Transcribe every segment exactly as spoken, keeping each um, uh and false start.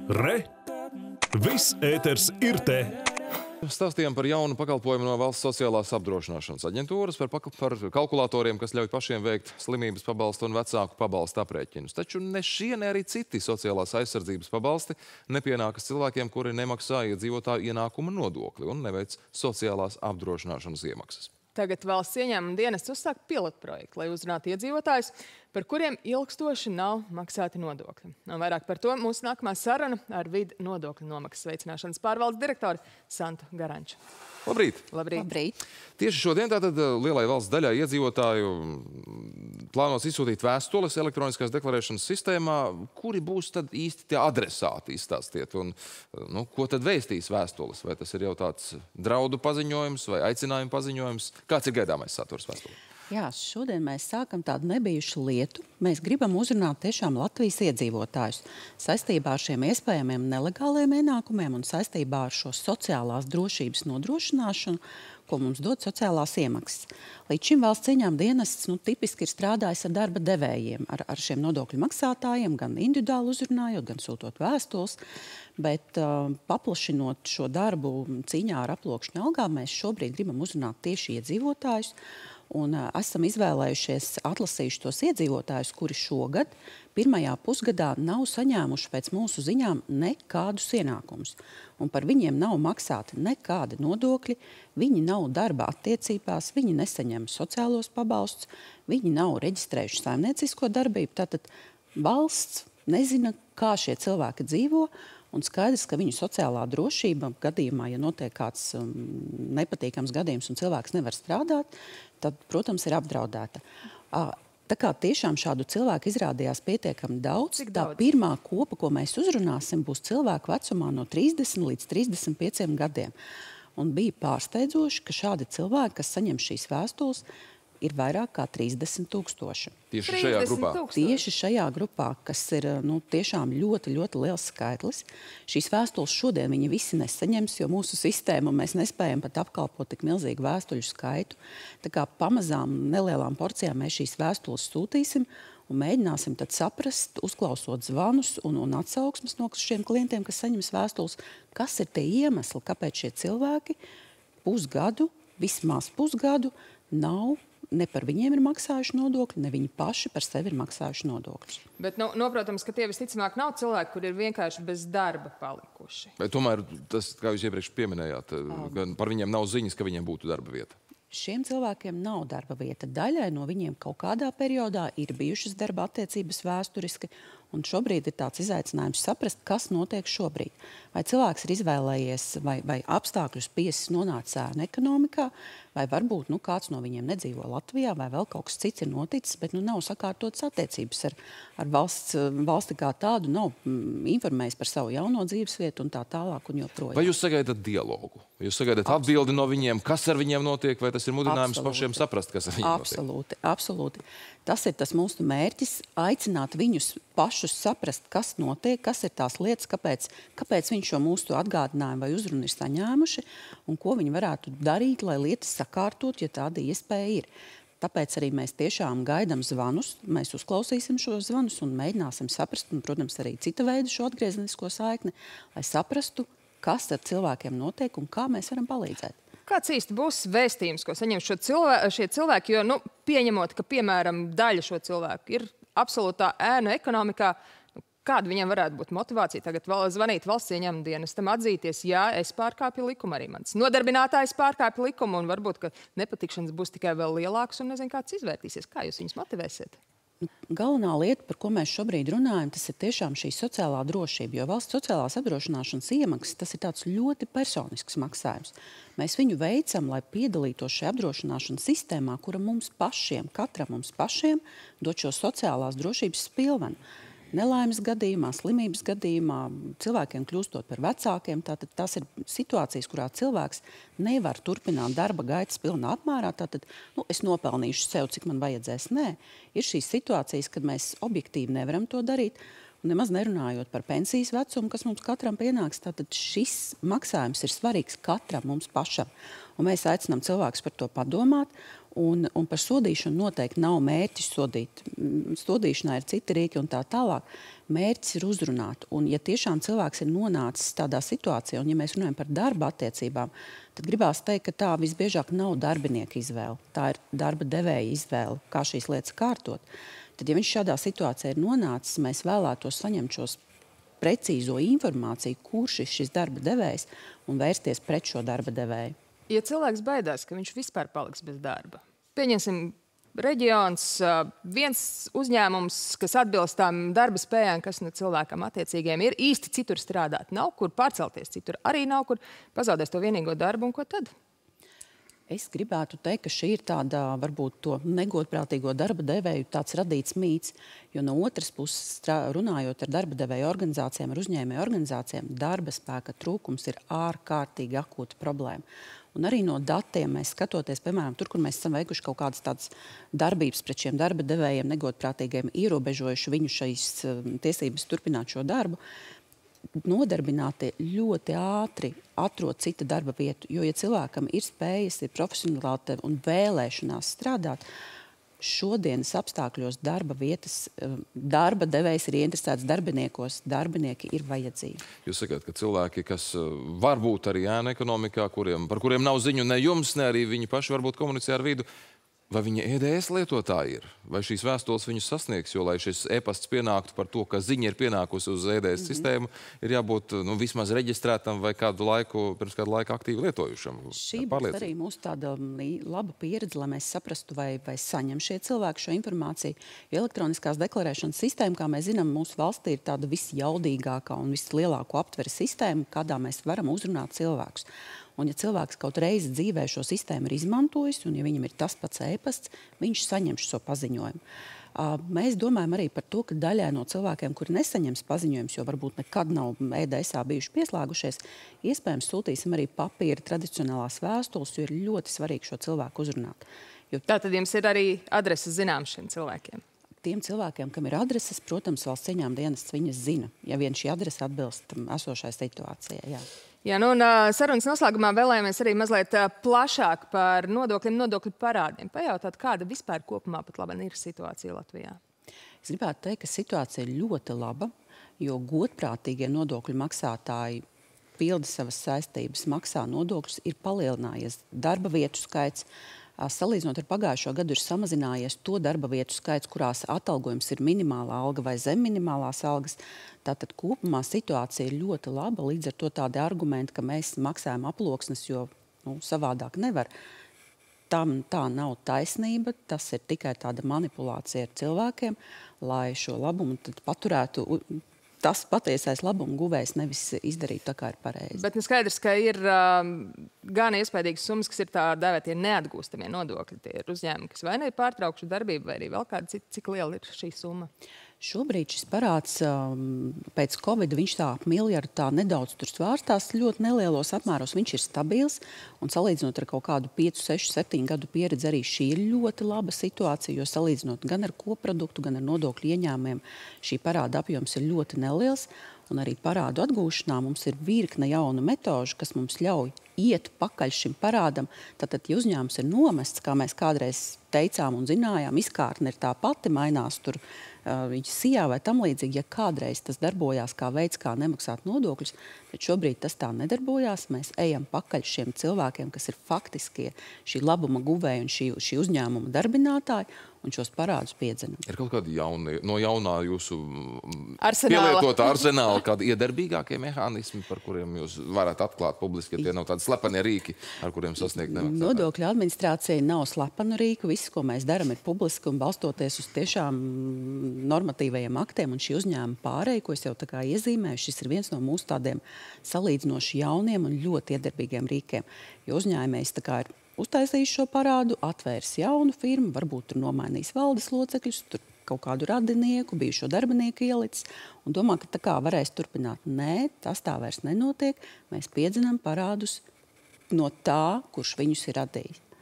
Re! Viss ēters ir te! Stāstījām par jaunu pakalpojumu no Valsts sociālās apdrošināšanas aģentūras par, par kalkulatoriem, kas ļauj pašiem veikt slimības pabalstu un vecāku pabalstu aprēķinus. Taču ne šie, ne arī citi sociālās aizsardzības pabalsti nepienākas cilvēkiem, kuri nemaksā iedzīvotāju ienākuma nodokli un neveic sociālās apdrošināšanas iemaksas. Tagad valsts ieņēmuma dienests uzsāk pilotprojektu, lai uzrunātu iedzīvotājus, par kuriem ilgstoši nav maksāti nodokļi. Un vairāk par to mūsu nākamā saruna ar vidu nodokļu nomaksas veicināšanas pārvaldes direktoru Santu Garanču. Labrīt! Labrīt! Labrīt. Tieši šodien tātad lielai valsts daļai iedzīvotāju plānos izsūtīt vēstules elektroniskās deklarēšanas sistēmā, kuri būs tad īsti tie adresāti, izstāstiet. Un, nu, ko tad vēstīs vēstules? Vai tas ir jau tāds draudu paziņojums vai aicinājuma paziņojums? Kāds ir gaidāmais saturs vēstulē? Jā, šodien mēs sākam tādu nebijušu lietu. Mēs gribam uzrunāt tiešām Latvijas iedzīvotājus saistībā ar šiem iespējamiem nelegāliem ienākumiem un saistībā ar šo sociālās drošības nodrošināšanu, ko mums dod sociālās iemaksas. Līdz šim valsts ieņēmuma dienests nu, tipiski ir strādājis ar darba devējiem, ar, ar šiem nodokļu maksātājiem, gan individuāli uzrunājot, gan sūtot vēstules. Bet uh, paplašinot šo darbu cīņā ar aploksņu algām, mēs šobrīd gribam uzrunāt tieši iedzīvotājus. Un uh, esam izvēlējušies atlasījuši tos iedzīvotājus, kuri šogad pirmajā pusgadā nav saņēmuši pēc mūsu ziņām nekādus ienākumus. Un par viņiem nav maksāti nekādi nodokļi, viņi nav darba attiecībās, viņi nesaņem sociālos pabalstus, viņi nav reģistrējuši saimniecisko darbību. Tātad valsts nezina, kā šie cilvēki dzīvo, un skaidrs, ka viņu sociālā drošība gadījumā, ja notiek kāds um, nepatīkams gadījums un cilvēks nevar strādāt, tad, protams, ir apdraudēta. Uh, tā kā tiešām šādu cilvēku izrādījās pietiekami daudz, Cik tā daudz? pirmā kopa, ko mēs uzrunāsim, būs cilvēku vecumā no trīsdesmit līdz trīsdesmit pieciem gadiem. Un bija pārsteidzoši, ka šādi cilvēki, kas saņem šīs vēstules, ir vairāk kā trīsdesmit tūkstoši. Tieši šajā grupā? Tieši šajā grupā, kas ir nu, tiešām ļoti, ļoti liels skaitlis. Šīs vēstules šodien viņi visi nesaņems, jo mūsu sistēmu mēs nespējam pat apkalpot tik milzīgu vēstuļu skaitu. Tā kā pamazām nelielām porcijām mēs šīs vēstules sūtīsim un mēģināsim tad saprast, uzklausot zvanus un, un atsauksmes no šiem klientiem, kas saņems vēstules, kas ir tie iemesli, kāpēc šie cilvēki pusgadu, vismaz pusgadu nav ne par viņiem ir maksājuši nodokļi, ne viņi paši par sevi ir maksājuši nodokļus. Bet, nu, noprotams, ka tie visticamāk nav cilvēki, kuri ir vienkārši bez darba palikuši. Bet tomēr tas, kā jūs iepriekš pieminējāt, ka par viņiem nav ziņas, ka viņiem būtu darba vieta. Šiem cilvēkiem nav darba vieta. Daļai no viņiem kaut kādā periodā ir bijušas darba attiecības vēsturiski, un šobrīd ir tāds izaicinājums saprast, kas notiek šobrīd. Vai cilvēks ir izvēlējies, vai, vai apstākļus piesis nonāca sērnu ekonomikā, vai varbūt nu, kāds no viņiem nedzīvo Latvijā, vai vēl kaut kas cits ir noticis, bet nu, nav sakārtotas attiecības ar, ar valsts, valsti kā tādu, nav mm, informējis par savu jauno dzīvesvietu un tā tālāk un joprojām. Vai jūs sagaidat dialogu? Jūs sagaidat atbildi no viņiem, kas ar viņiem notiek, vai tas ir mudinājums absolūti. Pašiem saprast, kas ar viņiem absolūti, notiek? Absolūti. Tas ir tas mūsu mērķis, aicināt viņus pašus saprast, kas notiek, kas ir tās lietas, kāpēc, kāpēc viņi šo mūsu atgādinājumu vai uzrunu ir saņēmuši un ko viņi varētu darīt, lai lietas sakārtot, ja tāda iespēja ir. Tāpēc arī mēs tiešām gaidām zvanus, mēs uzklausīsim šos zvanus un mēģināsim saprast, un, protams, arī cita veida šo atgriezenisko saikni, lai saprastu, kas ar cilvēkiem notiek un kā mēs varam palīdzēt. Kāds īsti būs vēstījums, ko saņem šo cilvē, šie cilvēki, jo, nu, pieņemot, ka, piemēram, daļa šo cilvēku ir absolūtā ēnu ekonomikā, nu, kāda viņiem varētu būt motivācija tagad zvanīt valsts ieņēmuma dienestam, atzīties, jā, es pārkāpju likumu, arī mans nodarbinātājs pārkāpju likumu, un varbūt, ka nepatikšanas būs tikai vēl lielāks, un nezinu, kāds izvērtīsies. Kā jūs viņus motivēsiet? Galvenā lieta, par ko mēs šobrīd runājam, tas ir tiešām šī sociālā drošība, jo valsts sociālās apdrošināšanas iemaksas, tas ir tāds ļoti personisks maksājums. Mēs viņu veicam, lai piedalītos šajā apdrošināšanas sistēmā, kura mums pašiem, katram mums pašiem, dod šo sociālās drošības spilvenu. Nelaimes gadījumā, slimības gadījumā, cilvēkiem kļūstot par vecākiem, tātad tās ir situācijas, kurā cilvēks nevar turpināt darba gaitas pilnā apmērā, tātad, nu, es nopelnīšu sev, cik man vajadzēs. Nē, ir šīs situācijas, kad mēs objektīvi nevaram to darīt, un nemaz nerunājot par pensijas vecumu, kas mums katram pienāks, tātad šis maksājums ir svarīgs katram mums pašam. Un mēs aicinām cilvēkus par to padomāt Un, un par sodīšanu noteikti nav mērķis sodīt. Sodīšanā ir citi rīki un tā tālāk. Mērķis ir uzrunāt. Un ja tiešām cilvēks ir nonācis tādā situācijā, un ja mēs runājam par darba attiecībām, tad gribās teikt, ka tā visbiežāk nav darbinieka izvēle. Tā ir darba devēja izvēle, kā šīs lietas kārtot. Tad, ja viņš šādā situācijā ir nonācis, mēs vēlētos saņemt šos precīzo informāciju, kurš ir šis darba devējs, un vērsties pret šo darba devēju. Ja cilvēks baidās, ka viņš vispār paliks bez darba, pieņemsim reģions, viens uzņēmums, kas atbilst tām darba spējām, kas nu cilvēkam attiecīgiem ir, īsti citur strādāt. Nav kur pārcelties citur, arī nav kur pazaudēs to vienīgo darbu, un ko tad? Es gribētu teikt, ka šī ir tāda, varbūt to negodprātīgo darba devēju tāds radīts mīts, jo no otras puses, runājot ar darba devēju organizācijām, ar uzņēmēju organizācijām, darba spēka trūkums ir ārkārtīgi akūta problēma. Un arī no datiem mēs skatoties, piemēram, tur, kur mēs esam veikuši kaut kādas tādas darbības pret šiem darba devējiem, negodprātīgiem, ierobežojuši viņu šīs tiesības turpināt šo darbu, nodarbinātie ļoti ātri atrod citu darba vietu, jo, ja cilvēkam ir spējas, ir profesionālitāte un vēlēšanās strādāt, šodienas apstākļos darba vietas, darba devējs ir ieinteresēts darbiniekos, darbinieki ir vajadzīgi. Jūs sakāt, ka cilvēki, kas var būt arī ēnu ekonomikā, kuriem, par kuriem nav ziņu ne jums, ne arī viņi paši varbūt komunicē ar vidu, vai viņi E D S lietotāji ir? Vai šīs vēstules viņus sasniegs? Jo, lai šis e-pasts pienāktu par to, ka ziņa ir pienākusi uz E D S mm-hmm. sistēmu, ir jābūt nu, vismaz reģistrētam vai kādu laiku, pirms kādu laiku aktīvi lietojušam. Šī būs arī mūsu tāda laba pieredze, lai mēs saprastu, vai, vai saņem šie cilvēki šo informāciju. Jo elektroniskās deklarēšanas sistēma, kā mēs zinām, mūsu valstī ir tāda visjaudīgākā un vislielāko aptveri sistēma, kādā mēs varam uzrunāt cilvēkus. Un, ja cilvēks kaut reizi dzīvē šo sistēmu ir izmantojis, un ja viņam ir tas pats e-pasts, viņš saņem šo paziņojumu. Mēs domājam arī par to, ka daļai no cilvēkiem, kuri nesaņems paziņojumus, jo varbūt nekad nav E D S-ā bijuši pieslēgušies, iespējams sūtīsim arī papīra tradicionālās vēstules, jo ir ļoti svarīgi šo cilvēku uzrunāt. Jo... Tātad jums ir arī adreses zināms šiem cilvēkiem? Tiem cilvēkiem, kam ir adreses, protams, valsts ieņēmuma dienests viņas zina, ja vien šī adrese atbilst esošai situācijai. Jā. Jā, nu, un sarunas noslēgumā vēlējāmies arī mazliet plašāk par nodokļiem, nodokļu parādiem. Pajautāt, kāda vispār kopumā pat labi ir situācija Latvijā? Es gribētu teikt, ka situācija ir ļoti laba, jo godprātīgie nodokļu maksātāji pilda savas saistības, maksā nodokļus, ir palielinājies darba vietu skaits. Salīdzinot ar pagājušo gadu ir samazinājies to darba vietu skaits, kurās atalgojums ir minimālā alga vai zem minimālās algas. Tātad kopumā situācija ir ļoti laba, līdz ar to tādi argumenti, ka mēs maksājam aploksnes, jo nu, savādāk nevar. Tam tā nav taisnība, tas ir tikai tāda manipulācija ar cilvēkiem, lai šo labumu tad paturētu. Tas patiesais labuma guvējs nevis izdarīt tā, kā ir pareizi. Bet nu skaidrs, ka ir um, gan iespējīgas summas, kas ir tā dēvētie neatgūstamie nodokļi. Tie ir uzņēmumi, kas vai ne ir pārtraukšu darbību, vai arī vēl kāda cita, cik liela ir šī summa? Šobrīd šis parāds um, pēc Covid, viņš tā miljardu tā nedaudz tur svārstās ļoti nelielos apmēros, viņš ir stabils, un salīdzinot ar kaut kādu pieci, seši, septiņu gadu pieredzi, arī šī ir ļoti laba situācija, jo salīdzinot gan ar koproduktu, gan ar nodokļu ieņēmumiem, šī parāda apjoms ir ļoti neliels, un arī parādu atgūšanā mums ir virkne jaunu metožu, kas mums ļauj iet pakaļ šim parādam. Tātad, ja uzņēmums ir nomests, kā mēs kādreiz teicām un zinājām, izkārtne ir tā pati, mainās tur viņa sijā vai tam līdzīgi, ja kādreiz tas darbojās kā veids, kā nemaksāt nodokļus, bet šobrīd tas tā nedarbojās. Mēs ejam pakaļ šiem cilvēkiem, kas ir faktiskie šī labuma guvēji un šī, šī uzņēmuma darbinātāji, un šos parādus piedzenam. Ir kaut kādi jauni, no jaunā jūsu arsenāla. pielietotā arsenāla, kādi iedarbīgākie mehānismi, par kuriem jūs varat atklāt publiski, ja tie nav tādi slepeni rīki, ar kuriem sasniegt nemaksātāji? Nodokļu administrācija nav slepenu rīku. Viss, ko mēs darām, ir publiski un balstoties uz tiešām normatīvajiem aktiem, un šī uzņēmuma pārēja, ko es jau tā kā iezīmēju, šis ir viens no mūsu tādiem salīdzinoši jauniem un ļoti iedarbīgiem rīkiem. Jo uzņēmējs tā kā ir uztaisījis šo parādu, atvērs jaunu firmu, varbūt tur nomainījis valdes locekļus, tur kaut kādu radinieku, bijušo darbinieku ielicis un domā, ka tā kā varēs turpināt. Nē, tas tā vairs nenotiek. Mēs piedzinām parādus no tā, kurš viņus ir radījis.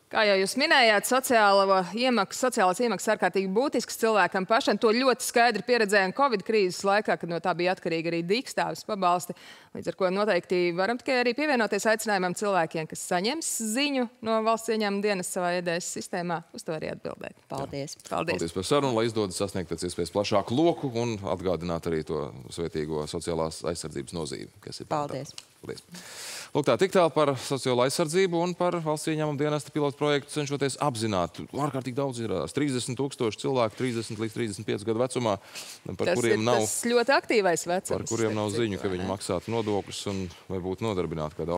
Kā jau jūs minējāt, sociālo iemaksu, sociālās iemaksas ārkārtīgi būtisks cilvēkam pašam. To ļoti skaidri pieredzējām Covid krīzes laikā, kad no tā bija atkarīgi arī dīkstāves pabalsti. Līdz ar ko noteikti varam tikai arī pievienoties aicinājumam cilvēkiem, kas saņems ziņu no valsts ieņēmuma dienas savā E D S sistēmā, uz to arī atbildēt. Paldies. Paldies. Paldies par sarunu, lai izdodas sasniegt pēc iespējas plašāku loku un atgādināt arī to svētīgo sociālās aizsardzības nozīmi, kas ir pamatā. Paldies. Paldies. Lūk, tā tik tālu par sociālo aizsardzību un par valsts ieņēmuma dienesta pilotu projektu cenšoties apzināt. Ārkārtīgi daudz ir trīsdesmit tūkstoši cilvēku, trīsdesmit līdz trīsdesmit pieci gadu vecumā, par Tas kuriem ir nav, tas ļoti aktīvais vecums. par kuriem nav ziņu, ka viņi maksātu nodokļus un vai būtu nodarbināti kādā